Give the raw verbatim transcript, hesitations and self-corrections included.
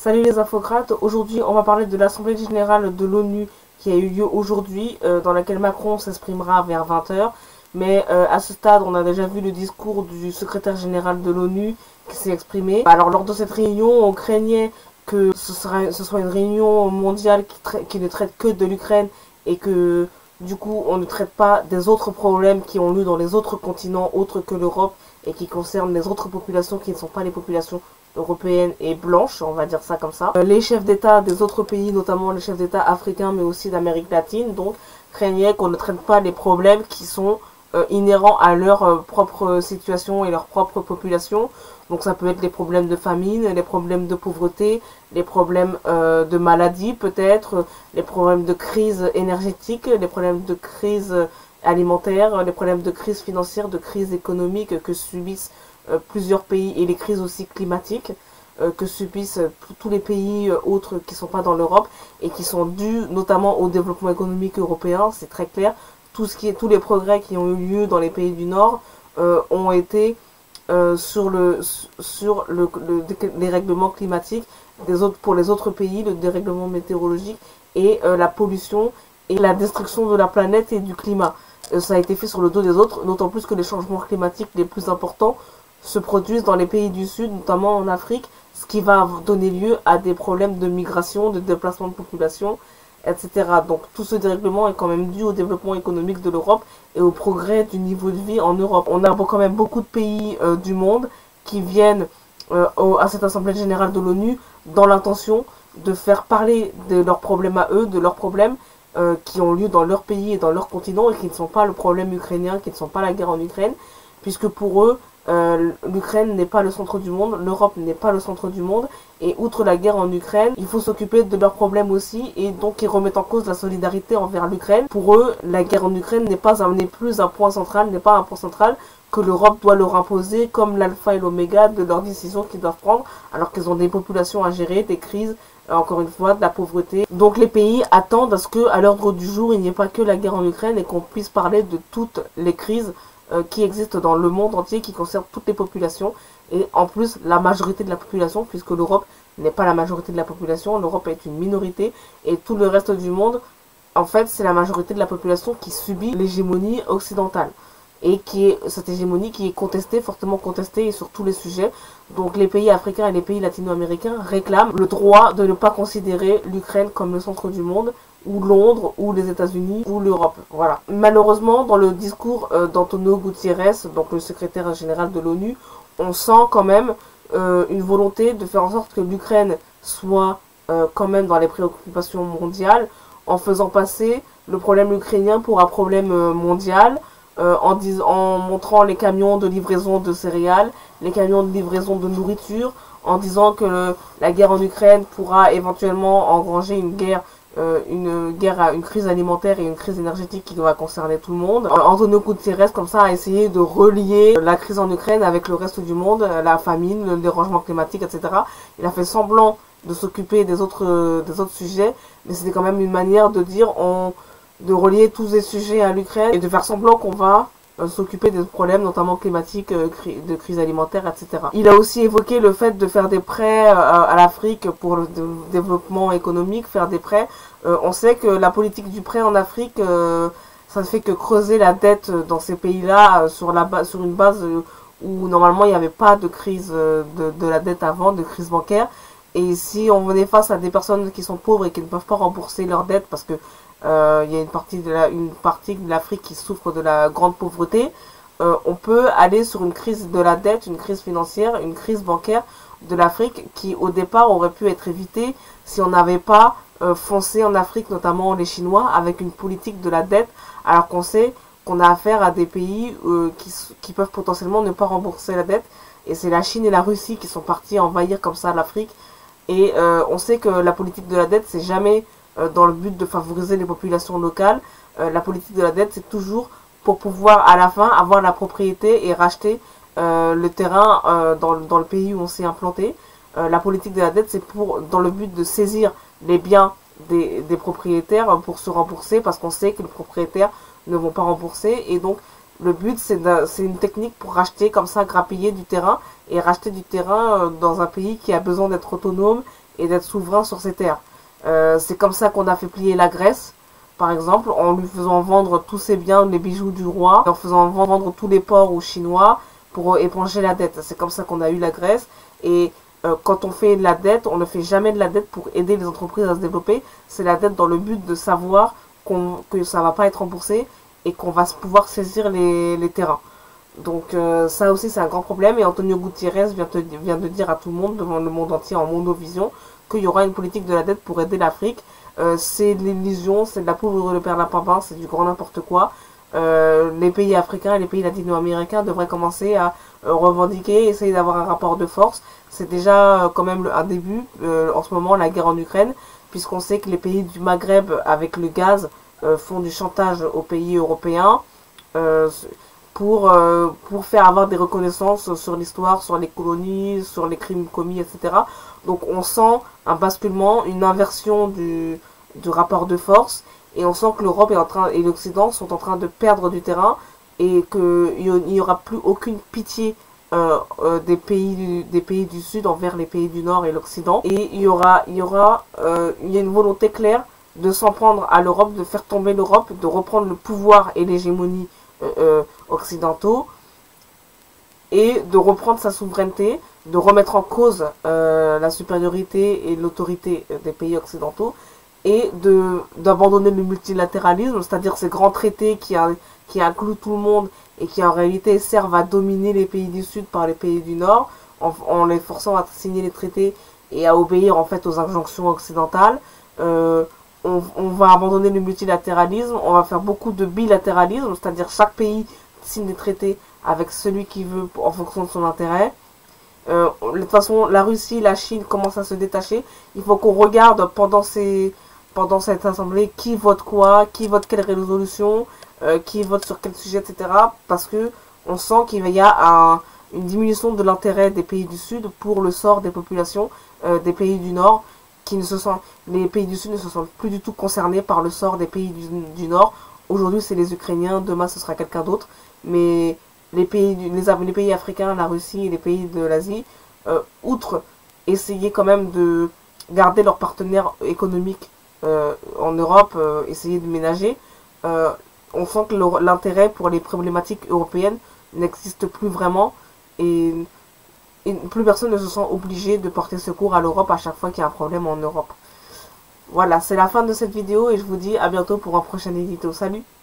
Salut les infocrates, aujourd'hui on va parler de l'Assemblée Générale de l'ONU qui a eu lieu aujourd'hui, euh, dans laquelle Macron s'exprimera vers vingt heures. Mais euh, à ce stade, on a déjà vu le discours du secrétaire général de l'ONU qui s'est exprimé. Alors lors de cette réunion, on craignait que ce, sera, ce soit une réunion mondiale qui, qui ne traite que de l'Ukraine et que du coup on ne traite pas des autres problèmes qui ont lieu dans les autres continents autres que l'Europe et qui concernent les autres populations qui ne sont pas les populations européenne et blanche, on va dire ça comme ça. Euh, les chefs d'État des autres pays, notamment les chefs d'État africains, mais aussi d'Amérique latine, donc craignaient qu'on ne traite pas les problèmes qui sont euh, inhérents à leur euh, propre situation et leur propre population. Donc ça peut être les problèmes de famine, les problèmes de pauvreté, les problèmes euh, de maladie peut-être, les problèmes de crise énergétique, les problèmes de crise alimentaire, les problèmes de crise financière, de crise économique que subissent Euh, plusieurs pays et les crises aussi climatiques euh, que subissent euh, tous les pays euh, autres qui sont pas dans l'Europe et qui sont dus notamment au développement économique européen, c'est très clair. Tout ce qui est, tous les progrès qui ont eu lieu dans les pays du Nord euh, ont été euh, sur le sur le, le dérèglement climatique des autres, pour les autres pays, le dérèglement météorologique et euh, la pollution et la destruction de la planète et du climat. Euh, ça a été fait sur le dos des autres, d'autant plus que les changements climatiques les plus importants se produisent dans les pays du Sud, notamment en Afrique, ce qui va donner lieu à des problèmes de migration, de déplacement de population, et cetera. Donc tout ce dérèglement est quand même dû au développement économique de l'Europe et au progrès du niveau de vie en Europe. On a quand même beaucoup de pays euh, du monde qui viennent euh, au, à cette Assemblée Générale de l'ONU dans l'intention de faire parler de leurs problèmes à eux, de leurs problèmes euh, qui ont lieu dans leur pays et dans leur continent et qui ne sont pas le problème ukrainien, qui ne sont pas la guerre en Ukraine, puisque pour eux, Euh, l'Ukraine n'est pas le centre du monde, l'Europe n'est pas le centre du monde, et outre la guerre en Ukraine, il faut s'occuper de leurs problèmes aussi, et donc ils remettent en cause la solidarité envers l'Ukraine. Pour eux, la guerre en Ukraine n'est pas un, n'est plus un point central, n'est pas un point central que l'Europe doit leur imposer comme l'alpha et l'oméga de leurs décisions qu'ils doivent prendre, alors qu'ils ont des populations à gérer, des crises, euh, encore une fois, de la pauvreté. Donc les pays attendent à ce que, à l'ordre du jour, il n'y ait pas que la guerre en Ukraine et qu'on puisse parler de toutes les crises Euh, qui existe dans le monde entier, qui concerne toutes les populations, et en plus la majorité de la population, puisque l'Europe n'est pas la majorité de la population, l'Europe est une minorité, et tout le reste du monde, en fait, c'est la majorité de la population qui subit l'hégémonie occidentale, et qui est cette hégémonie qui est contestée, fortement contestée, et sur tous les sujets. Donc les pays africains et les pays latino-américains réclament le droit de ne pas considérer l'Ukraine comme le centre du monde, ou Londres, ou les États-Unis, ou l'Europe. Voilà. Malheureusement, dans le discours euh, d'Antonio Guterres, donc le secrétaire général de l'ONU, on sent quand même euh, une volonté de faire en sorte que l'Ukraine soit euh, quand même dans les préoccupations mondiales, en faisant passer le problème ukrainien pour un problème euh, mondial, euh, en, dis en montrant les camions de livraison de céréales, les camions de livraison de nourriture, en disant que le, la guerre en Ukraine pourra éventuellement engranger une guerre Euh, une guerre, une crise alimentaire et une crise énergétique qui va concerner tout le monde. Euh, Antonio Guterres, comme ça, a essayé de relier la crise en Ukraine avec le reste du monde, la famine, le dérangement climatique, et cetera. Il a fait semblant de s'occuper des autres, des autres sujets, mais c'était quand même une manière de dire, on, de relier tous ces sujets à l'Ukraine et de faire semblant qu'on va euh, s'occuper des problèmes, notamment climatiques, euh, cri de crise alimentaire, et cetera. Il a aussi évoqué le fait de faire des prêts euh, à l'Afrique pour le développement économique, faire des prêts. Euh, on sait que la politique du prêt en Afrique, euh, ça ne fait que creuser la dette dans ces pays-là euh, sur, la sur une base euh, où normalement il n'y avait pas de crise euh, de, de la dette avant, de crise bancaire. Et si on venait face à des personnes qui sont pauvres et qui ne peuvent pas rembourser leurs dettes parce que euh, il y a une partie de la, une partie de l'Afrique qui souffre de la grande pauvreté, euh, on peut aller sur une crise de la dette, une crise financière, une crise bancaire de l'Afrique qui au départ aurait pu être évitée si on n'avait pas Euh, foncé en Afrique, notamment les Chinois, avec une politique de la dette, alors qu'on sait qu'on a affaire à des pays euh, qui, qui peuvent potentiellement ne pas rembourser la dette, et c'est la Chine et la Russie qui sont partis envahir comme ça l'Afrique, et euh, on sait que la politique de la dette, c'est jamais euh, dans le but de favoriser les populations locales. Euh, la politique de la dette, c'est toujours pour pouvoir à la fin avoir la propriété et racheter euh, le terrain euh, dans, dans le pays où on s'est implanté. Euh, la politique de la dette, c'est pour dans le but de saisir les biens des, des propriétaires pour se rembourser, parce qu'on sait que les propriétaires ne vont pas rembourser, et donc le but c'est une technique pour racheter comme ça, grappiller du terrain, et racheter du terrain euh, dans un pays qui a besoin d'être autonome, et d'être souverain sur ses terres. Euh, c'est comme ça qu'on a fait plier la Grèce, par exemple, en lui faisant vendre tous ses biens, les bijoux du roi, en faisant vendre tous les ports aux Chinois pour éponger la dette. C'est comme ça qu'on a eu la Grèce. Et euh, quand on fait de la dette, on ne fait jamais de la dette pour aider les entreprises à se développer. C'est la dette dans le but de savoir qu'on, que ça va pas être remboursé et qu'on va pouvoir saisir les, les terrains. Donc euh, ça aussi c'est un grand problème, et Antonio Gutiérrez vient, te, vient de dire à tout le monde, devant le monde entier en monovision, qu'il y aura une politique de la dette pour aider l'Afrique. Euh, c'est de l'illusion, c'est de la poudre de perlimpinpin, c'est du grand n'importe quoi. Euh, les pays africains et les pays latino-américains devraient commencer à euh, revendiquer, essayer d'avoir un rapport de force. C'est déjà euh, quand même un début, euh, en ce moment, la guerre en Ukraine, puisqu'on sait que les pays du Maghreb, avec le gaz, euh, font du chantage aux pays européens. Euh, Pour, euh, pour faire avoir des reconnaissances sur l'histoire, sur les colonies, sur les crimes commis, et cetera. Donc on sent un basculement, une inversion du, du rapport de force, et on sent que l'Europe est en train et l'Occident sont en train de perdre du terrain, et qu'il n'y aura plus aucune pitié euh, euh, des, pays du, des pays du Sud envers les pays du Nord et l'Occident. Et il y aura, il y aura euh, il y a une volonté claire de s'en prendre à l'Europe, de faire tomber l'Europe, de reprendre le pouvoir et l'hégémonie Euh, occidentaux, et de reprendre sa souveraineté, de remettre en cause euh, la supériorité et l'autorité des pays occidentaux, et de d'abandonner le multilatéralisme, c'est-à-dire ces grands traités qui, a, qui incluent tout le monde et qui en réalité servent à dominer les pays du Sud par les pays du Nord, en, en les forçant à signer les traités et à obéir en fait aux injonctions occidentales. euh, On, on va abandonner le multilatéralisme, on va faire beaucoup de bilatéralisme, c'est-à-dire chaque pays signe des traités avec celui qui veut en fonction de son intérêt. Euh, de toute façon, la Russie, la Chine commencent à se détacher. Il faut qu'on regarde pendant, ces, pendant cette assemblée qui vote quoi, qui vote quelle résolution, euh, qui vote sur quel sujet, et cetera. Parce que on sent qu'il y a un, une diminution de l'intérêt des pays du Sud pour le sort des populations euh, des pays du Nord. Qui ne se sont, les pays du Sud ne se sentent plus du tout concernés par le sort des pays du, du Nord. Aujourd'hui, c'est les Ukrainiens, demain, ce sera quelqu'un d'autre. Mais les pays, du, les, les pays africains, la Russie et les pays de l'Asie, euh, outre essayer quand même de garder leurs partenaires économiques euh, en Europe, euh, essayer de ménager, euh, on sent que l'intérêt pour les problématiques européennes n'existe plus vraiment. Et Et plus personne ne se sent obligé de porter secours à l'Europe à chaque fois qu'il y a un problème en Europe. Voilà, c'est la fin de cette vidéo, et je vous dis à bientôt pour un prochain édito. Salut!